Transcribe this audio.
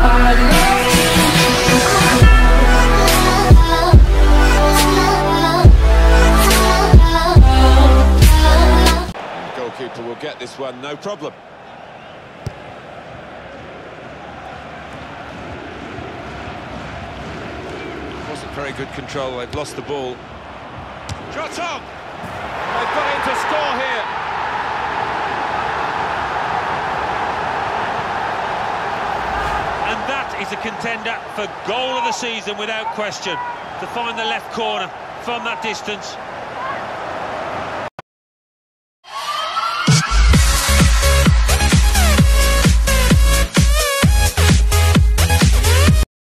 The goalkeeper will get this one, no problem. Wasn't very good control, they've lost the ball. Shot on! They've got in to score here. And that is a contender for goal of the season without question. To find the left corner from that distance.